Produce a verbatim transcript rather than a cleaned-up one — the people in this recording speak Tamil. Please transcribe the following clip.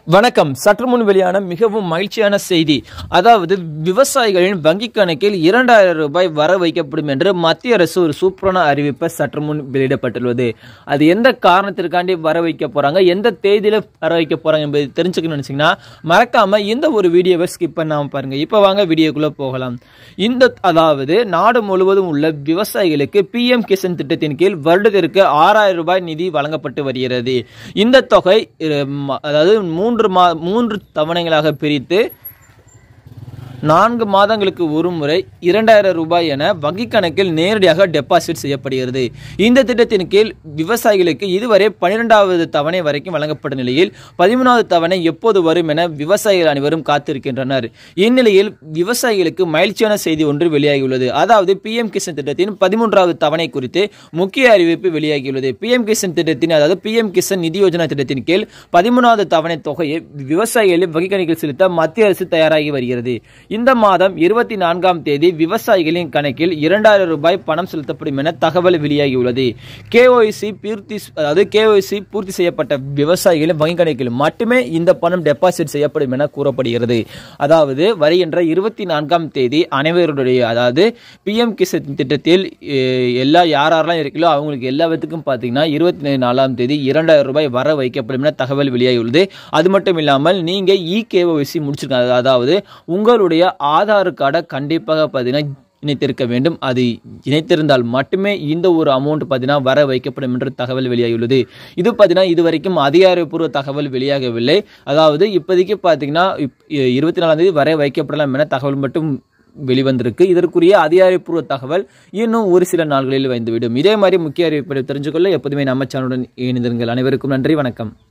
வணக்கம். சற்று முன் வெளியான மிகவும் மகிழ்ச்சியான செய்தி. அதாவது விவசாயிகளின் வங்கிக் கணக்கில் இரண்டாயிரம் ரூபாய் வர வைக்கப்படும் என்று மத்திய அரசு ஒரு சூப்பரான அறிவிப்பை சற்று முன் வெளியிடப்பட்டுள்ளது. அது எந்த காரணத்திற்காண்டி வர வைக்க போறாங்க, எந்த தேதியில வர வைக்க போறாங்க என்பதை தெரிஞ்சுக்கணும்னு நினைச்சீங்கன்னா மறக்காம இந்த ஒரு வீடியோவை ஸ்கிப் பண்ணாம பாருங்க. இப்ப வாங்க வீடியோக்குள்ள போகலாம். இந்த அதாவது நாடு முழுவதும் உள்ள விவசாயிகளுக்கு பி எம் கிசான் திட்டத்தின் கீழ் வருடத்திற்கு ஆறாயிரம் ரூபாய் நிதி வழங்கப்பட்டு வருகிறது. இந்த தொகை அதாவது மூன்று மூன்று தவணைகளாக பிரித்து நான்கு மாதங்களுக்கு ஒரு முறை இரண்டாயிரம் ரூபாய் என வங்கிக் கணக்கில் நேரடியாக டெபாசிட் செய்யப்படுகிறது. இந்த திட்டத்தின் கீழ் விவசாயிகளுக்கு இதுவரை பனிரெண்டாவது தவணை வரைக்கும் வழங்கப்பட்ட நிலையில் பதிமூணாவது தவணை எப்போது வரும் என விவசாயிகள் அனைவரும் காத்திருக்கின்றனர். இந்நிலையில் விவசாயிகளுக்கு மகிழ்ச்சியான செய்தி ஒன்று வெளியாகியுள்ளது. அதாவது பி எம் கிசான் திட்டத்தின் பதிமூன்றாவது தவணை குறித்து முக்கிய அறிவிப்பு வெளியாகியுள்ளது. பி எம் கிசான் திட்டத்தின் அதாவது பி எம் கிசான் நிதி யோஜனா திட்டத்தின் கீழ் பதிமூணாவது தவணை தொகையை விவசாயிகளின் வங்கிக் கணக்கில் செலுத்த மத்திய அரசு தயாராகி வருகிறது. இந்த மாதம் இருபத்தி நான்காம் தேதி விவசாயிகளின் கணக்கில் இரண்டாயிரம் ரூபாய் பணம் செலுத்தப்படும் என தகவல் வெளியாகியுள்ளது. கேஒய்சி பூர்த்தி அதாவது கேஒய்சி பூர்த்தி செய்யப்பட்ட விவசாயிகளின் வங்கி கணக்கில் மட்டுமே இந்த பணம் டெபாசிட் செய்யப்படும் என கூறப்படுகிறது. அதாவது வருகின்ற இருபத்தி நான்காம் தேதி அனைவருடைய அதாவது பி எம் கிசான் திட்டத்தில் எல்லா யாரெல்லாம் இருக்கோ அவங்களுக்கு எல்லாத்துக்கும் பார்த்தீங்கன்னா இருபத்தி நாலாம் தேதி இரண்டாயிரம் ரூபாய் வர வைக்கப்படும் என தகவல் வெளியாகியுள்ளது. அது மட்டும் இல்லாமல் நீங்க இ கேஒய்சி முடிச்சிருக்காங்க, அதாவது உங்களுடைய ஆதார் கார்டை கண்டிப்பாக பார்த்தீங்கன்னா இணைத்திருக்க வேண்டும். அது இணைத்திருந்தால் மட்டுமே இந்த ஒரு அமௌண்ட் பார்த்தீங்கன்னா வர வைக்கப்படும் என்று தகவல் வெளியாகியுள்ளது. இது பார்த்தீங்கன்னா இதுவரைக்கும் அதிகாரப்பூர்வ தகவல் வெளியாகவில்லை. அதாவது இப்போதைக்கு பார்த்தீங்கன்னா இருபத்தி நாலாம் தேதி வர வைக்கப்படலாம் என தகவல் மட்டும் வெளிவந்திருக்கு. இதற்குரிய அதிகாரப்பூர்வ தகவல் இன்னும் ஒரு சில நாட்களில் வந்துவிடும். இதே மாதிரி முக்கிய அறிவிப்பை தெரிஞ்சுக்கொள்ள எப்போதுமே நம்ம சேனலுடன் இணைந்திருங்கள். அனைவருக்கும் நன்றி, வணக்கம்.